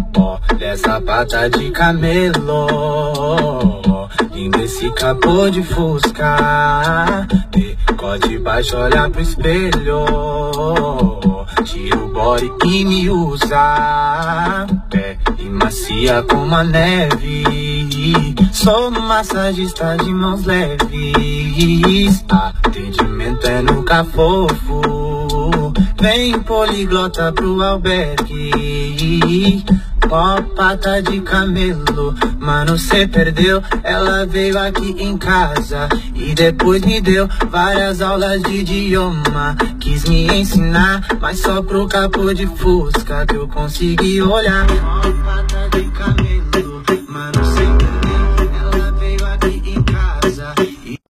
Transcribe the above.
Olha essa pata de camelo, lindo esse capô de fusca, decote baixo, olha pro espelho, tira o body e me usa, pele macia como a neve, sou massagista de mãos leves, atendimento é no cafofo, vem poliglota pro albergue. Ó pata de camelo, mano, cê perdeu. Ela veio aqui em casa e depois me deu várias aulas de idioma. Quis me ensinar, mas só pro capô de fusca que eu consegui olhar. Ó pata de camelo.